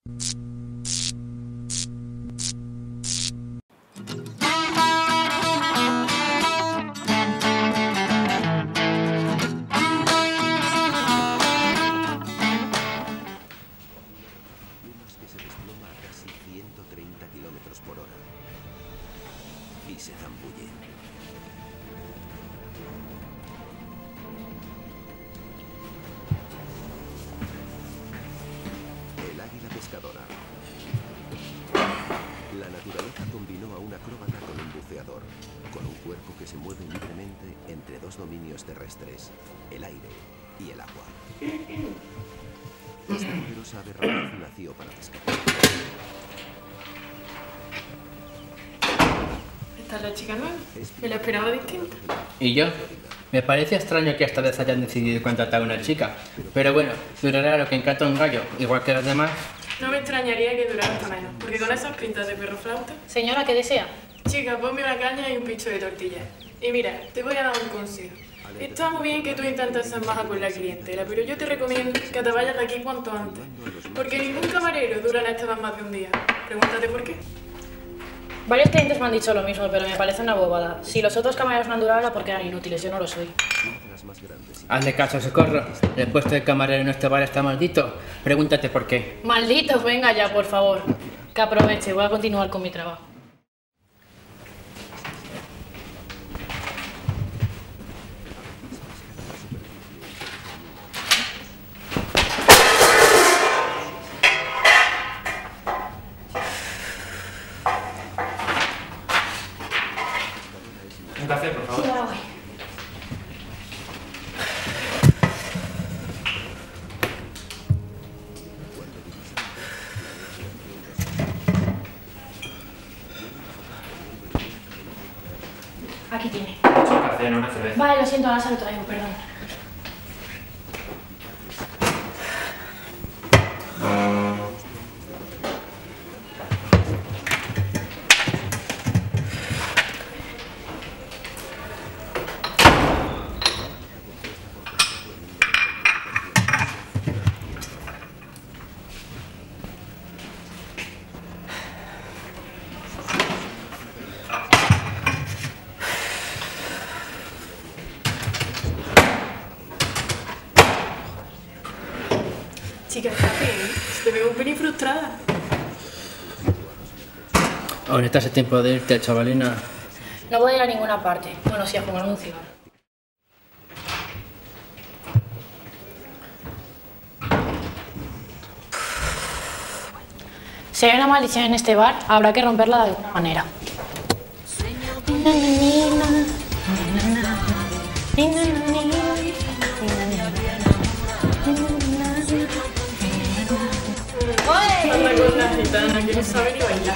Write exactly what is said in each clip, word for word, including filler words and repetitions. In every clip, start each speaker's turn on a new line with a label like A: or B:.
A: que se desploma a casi ciento treinta kilómetros por hora y se zambulle. El águila pescadora. La naturaleza combinó a un acróbata con un buceador, con un cuerpo que se mueve libremente entre dos dominios terrestres, el aire y el agua. Esta poderosa ave rapaz nació para pescar.
B: ¿Esta es la chica nueva? Me la esperaba distinta.
C: ¿Y yo? Me parece extraño que esta vez hayan decidido contratar a una chica. Pero bueno, durará lo que encanta un gallo, igual que los demás.
B: No me extrañaría que durara hasta menos, porque con esas pintas de perro flauta...
D: Señora, ¿qué desea?
B: Chica, ponme una caña y un picho de tortilla. Y mira, te voy a dar un consejo. Está muy bien que tú intentes ser maja con la clientela, pero yo te recomiendo que te vayas de aquí cuanto antes. Porque ningún camarero dura en esta más de un día. Pregúntate por qué.
D: Varios clientes me han dicho lo mismo, pero me parece una bobada. Si los otros camareros no han durado era porque eran inútiles, yo no lo soy.
C: Hazle caso, Socorro. El puesto de camarero en este bar está maldito. Pregúntate por qué.
D: Malditos, venga ya, por favor. Que aproveche, voy a continuar con mi trabajo.
C: Un café, por favor.
D: Sí, ahora voy. Aquí tiene.
C: Un café, no una cerveza.
D: Vale, lo siento, ahora se lo traigo, perdón.
B: Chica, está bien. Te veo un pelín frustrada.
C: Ahora estás a tiempo de irte, chavalina.
D: No voy a ir a ninguna parte. Bueno, sí, a fumar un cigarro. Si hay una maldición en este bar, habrá que romperla de alguna manera.
B: Anda con la gitana que no sabe ni bailar.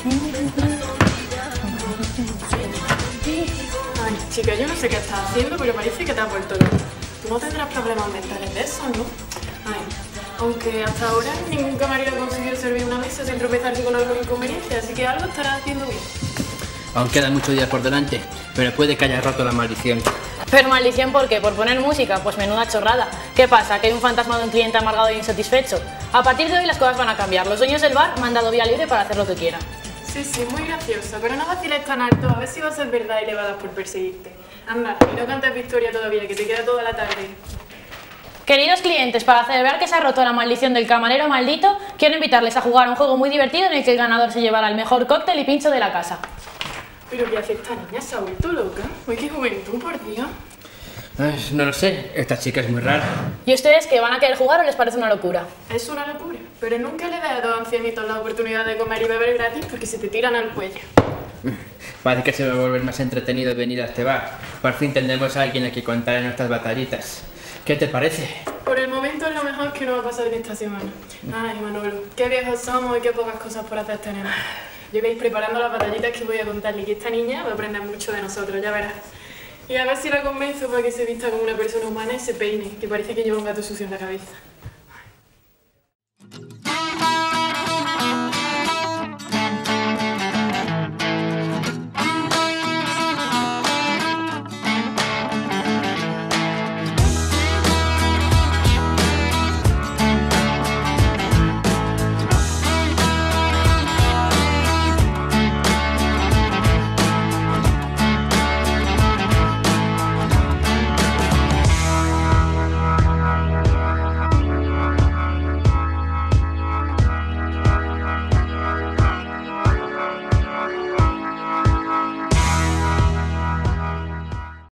B: Ay, chica, yo no sé qué estás haciendo, pero parece que te has vuelto loca. Tú no tendrás problemas mentales de esos, ¿no? Ay, aunque hasta ahora ningún camarero ha conseguido servir una mesa sin tropezarse con algún inconveniente, así que algo estarás haciendo bien.
C: Aún quedan muchos días por delante, pero puede que haya roto la maldición.
D: ¿Pero maldición por qué? ¿Por poner música? Pues menuda chorrada. ¿Qué pasa? ¿Que hay un fantasma de un cliente amargado e insatisfecho? A partir de hoy las cosas van a cambiar. Los dueños del bar me han dado vía libre para hacer lo que quieran.
B: Sí, sí, muy graciosa, pero no vaciles tan alto, a ver si va a ser verdad y le va a dar por perseguirte. Anda, y no cantes victoria todavía, que te queda toda la tarde.
D: Queridos clientes, para celebrar que se ha roto la maldición del camarero maldito, quiero invitarles a jugar un juego muy divertido en el que el ganador se llevará el mejor cóctel y pincho de la casa.
B: ¿Pero qué hace esta niña? ¿Se ha vuelto loca? Uy, qué juventud, por Dios.
C: Ay, no lo sé, esta chica es muy rara.
D: ¿Y ustedes qué? ¿Van a querer jugar o les parece una locura?
B: Es una locura, pero nunca le des a dos ancianitos la oportunidad de comer y beber gratis porque se te tiran al cuello.
C: Parece que se va a volver más entretenido venir a este bar. Por fin tendremos a alguien a quien contar en nuestras batallitas. ¿Qué te parece?
B: Por el momento es lo mejor que nos va a pasar en esta semana. Ay, Manolo, qué viejos somos y qué pocas cosas por hacer tenemos. Llevéis preparando las batallitas que voy a contarle, que esta niña va a aprender mucho de nosotros, ya verás. Y a ver si la convenzo para que se vista como una persona humana y se peine, que parece que lleva un gato sucio en la cabeza.